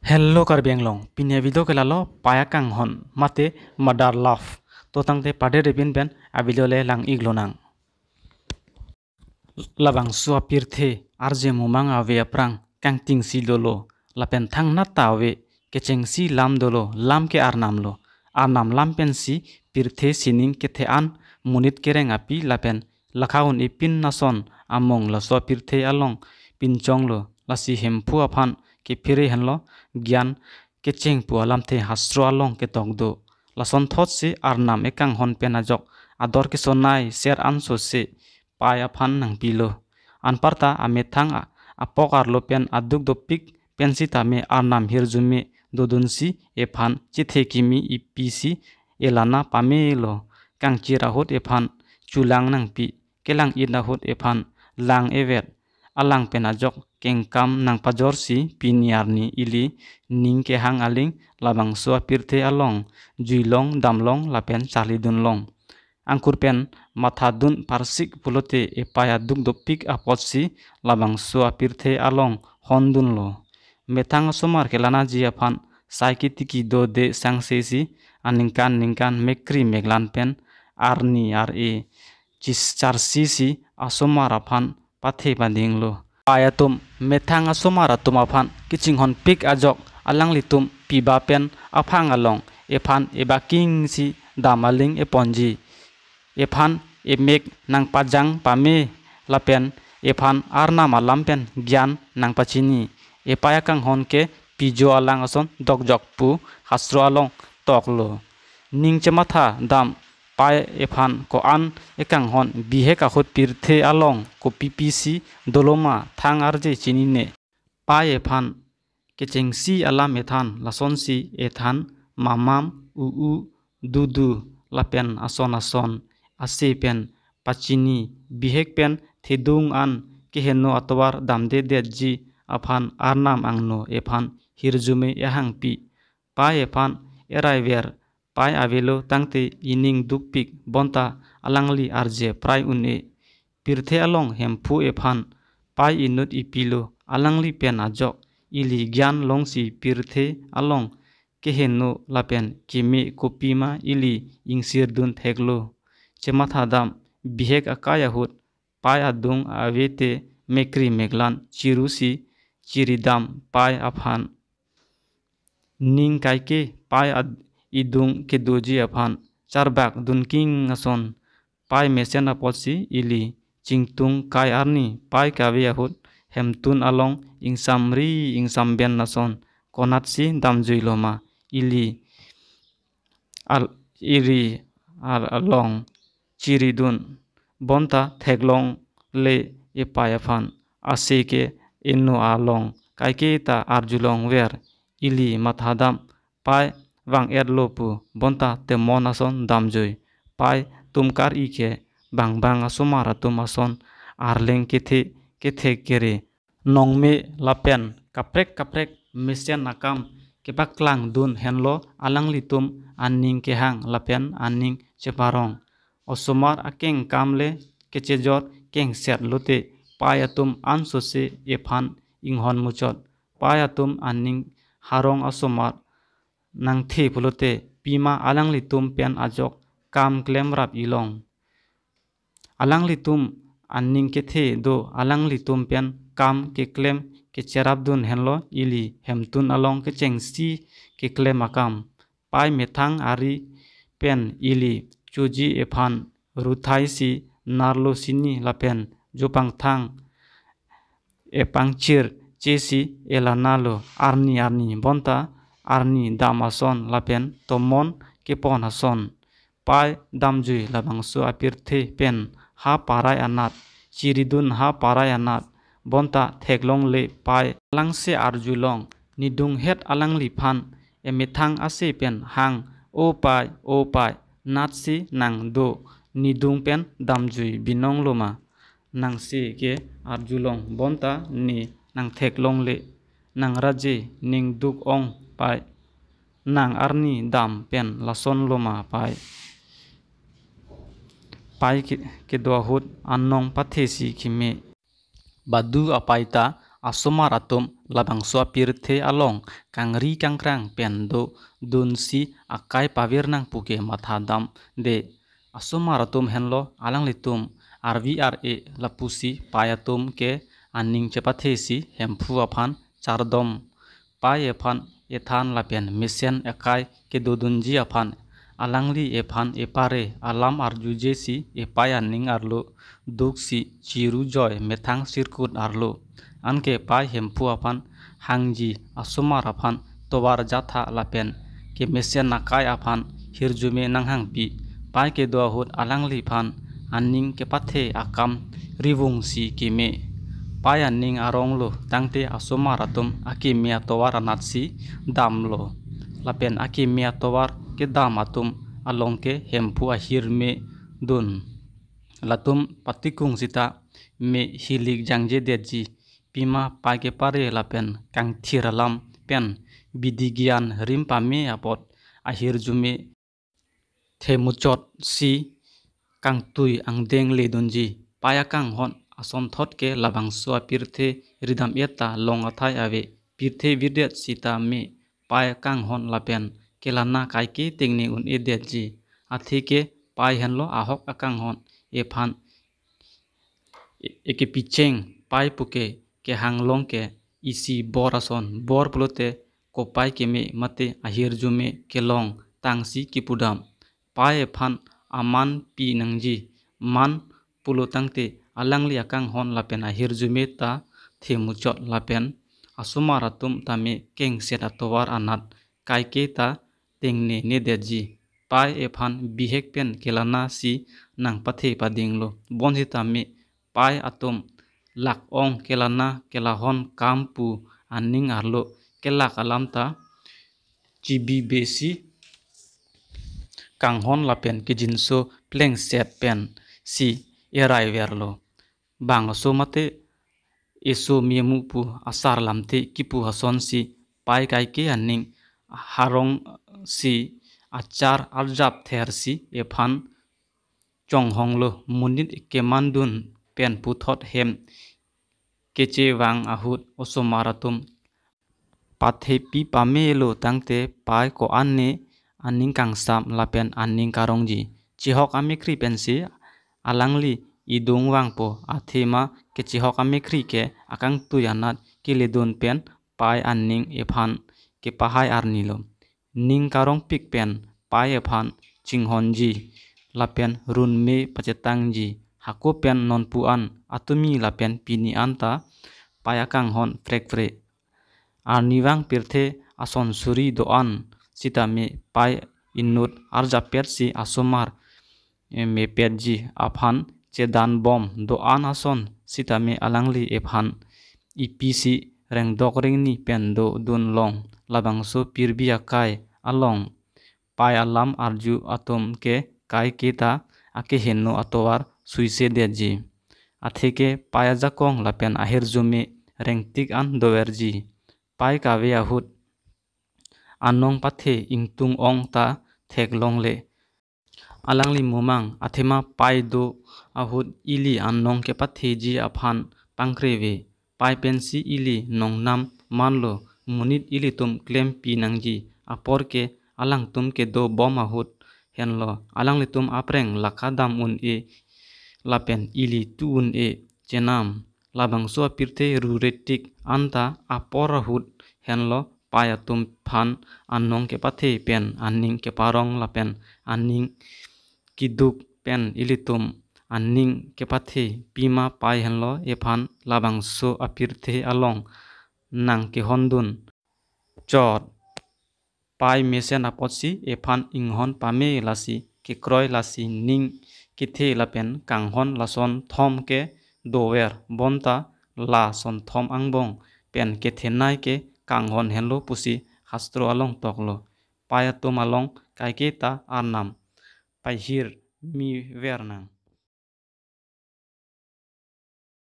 Hello karbianglong pinya video kelalo Pei Akanghon Mother love to tangte pade rebin ben avideo le lang iglonang labang suapirthe arje mumang ave aprang kang ting si dolo lapen thang na tawe kecheng si lam dolo lam ke arnam lam pen si pirthe sining ke the an munit kereng api lapen lakhaun ipin nason among la suapirthe along pinchong lo lasi hempu aphan ke phire hanlo gyan kecheng pu alam the hasro along ke tongdo lason thot si arnam ekang hon penajok ador ke sonai ser anso se Pei aphan nang pilo anparta amethang apok arlo pen aduk dopik pensita me arnam hirjumi dodunsi ephan chithe kimi ipisi elana pamelo kang chirahut ephan chulang nang pi kelang inahut ephan lang evet alang penajok kengkam nang pajorsi piniarni ili ning ke hang aling labang so pirthe along juilong damlong lapen charlidunlong angkur pen mathadun parsik pulote epaya duk dopik apotsi labang so pirthe along hondun lo methang somar kelana ji aphan saikitiki do de sangsesi aningkan mekri meglan pen arni chis charsisi asomar aphan pathe banding lo ayatum methang asomar atum aphan kiching hon pik ajok alang litum piba pen aphang along ephan ebaking si damaling eponji ephan emek nang pajang pame lapen ephan arna malam pen gyan nang pachini Pei Akanghon ke pijo alang ason dokjok pu hasro along toklo ningchematha dam Pei ephan ko an Akanghon bihe kahut pirthe along ko ppc doloma thang arje chinine Pei ephan kechengsi alam ethan lasonsi ethan mamam uu dudu lapen ason ase pen pachini bihek pen thedung an keheno atwar damde deji aphan arnam angno ephan hirjume ehang pi Pei ephan eraiver Pei avelo tangte ining dukpik bonta alangli arje prai une pirthe along hempu ephan Pei inut ipilo alangli pen ajok ili gyan longsi pirthe along keheno lapen kimi kopima ili ingsirdun theklo chematha dam bihek akayahut Pei adung avete mekri meglan chirusi chiridam Pei aphan ning kaike Pei idung kedoji aphan charbak dunking ason Pei mesen apotsi ili chingtung kai arni Pei kawe ahut hemtun along ingsam ben nason konatsi damjui loma ili along chiridun bonta theklong le Pei aphan aseke eno along kaike ta arjulong wer ili mathadam Pei wang erlopu bonta temon ason damjui Pei tumkar ike bang asomar atum ason arleng kethe kere nongme lapen kaprek mesen akam kepaklang dun henlo alangli tum anning kehang lapen anning cheparong osomar akeng kamle kechejor keng set lote Pei atum ansose ephan inghon muchot Pei atum anning harong asomar nang the pulote pima alangli tum pen ajok kam klem rap ilong alangli tum anning kethe do alangli tum pen kam ke klem ke cherabdun henlo ili hemtun along ke chengsi ke klem akam Pei methang ari pen ili chuji ephan ruthai si narlo sini lapen jopang thang epang chir chesi elanalo arni bonta arni damason lapen tomon kepon hason Pei damjui labang so apirthe pen ha parai anat chiridun ha parai anat bonta theklong le Pei langse arjulong nidung het alangli phan emethang ase pen hang o Pei natsi nang do nidung pen damjui binong loma nang se ke arjulong bonta ni nang theklong le nang raje ning duk ong Pei nang arni dam pen lason loma Pei ke doahut annong pathesi khime badu apaita asomar atum labang so pirthe along kangri kangkrang pendo dunsi akai pawirnang puke mathadam de asomar atum henlo alang litum RVRA lapusi payatum ke aning cepathesi hempu aphan chardom pai ephan ethan lapen misen ekai ke dodunji aphan alangli ephan epare alam arjujesi epai aning arlo duksi chiru joy methang sirkut arlo anke pai hempu aphan hangji asomar aphan tobar jatha lapen ke mesen nakai aphan hirjume nanghang pi pai ke doahut alangli phan aning ke pathe akam rivungsi kime pai aning aronglo tangte asomar atum akimia towar anatsi damlo lapen akimia towar ke dam atum alongke hempu ahirme dun latum patikung sita me hilik jangje deji pima pai ke pare lapen kang thiralam pen bidigian rim pame apot ahirjume themuchot si kang tui ang deng le dunji Pei Akanghon ason thot ke labang so pirthe ridam eta long athai ave pirthe videt sita me Pei Akanghon lapen kelana kaike tengni un edet ji athike pai henlo ahok Akanghon ephan eke picheng pai puke ke hanglong ke isi bor ason bor pulote ko pai keme mate ahir jume kelong tangsi kipudam pai ephan aman pi nangji man pulo tangte alangli Akanghon lapen ahir jume ta themuchot lapen asomar atum tame keng set atowar anat kaike ta tengne nedeji pai ephan bihek pen kelana si nang pathe padinglo bonsi tame pai atum lak ong kelana kelahon kampu aning arlo kelak alamta chibi besi kanghon lapen kijinso pleng set pen si erai verlo bang so mate eso miemu pu asar lamte kipu hason si pai kaike aning harong si achar arjap ther si ephan chonghonglo munit kemandun pen puthot hem kece wang ahut osomaratum pathe pi pamelo tangte pai ko anne aning kangsam lapen aning karongji chihok amikri pensi alangli idung wang po athema ke chihok amikri ke akang tuyanat kiledon pen pai aning ephan ke pahai arnilo ning karong pik pen pai ephan chinghonji lapen runme pacetangji hako pen nonpuan atumi lapen pini anta Pei Akanghon frekfre arniwang pirthe ason suri doan sitame pai inut arjapet si asomar me petji aphan chedan bom doan ason sitame alangli ephan ipisi rengdok ringni pendo dun long labangso pirbi akai along pai alam arju atom ke kai kita ake henno atowar suise deji atheke pai ajakong lapen ahir jume rengtik an doerji pai kawe ahut anong pathe ingtung ong ta theklong le alangli mumang athema pai do ahut ili anong ke pathe ji aphan pangkrewe pai pensi ili nongnam manlo munit ili tum klem pi nangji apor ke alang tum ke do bom ahut henlo alangli tum apreng lakadam un e lapen ili tu un e chenam labang so pirthe ruretik anta apor ahut henlo payatum phan anong ke pathe pen aning ke parong lapen aning kiduk pen ilitum aning ke pathe pima pai henlo ephan labang so apirthe along nang ke hondun chot pai mesen apotsi ephan inghon pame lasi ke kroy lasi ning kithe lapen kanghon lason thom ke dower bonta la son thom angbong pen ke thenai ke kanghon henlo pusi hastro along toklo payatum along kaike ta arnam pai hir mi wernang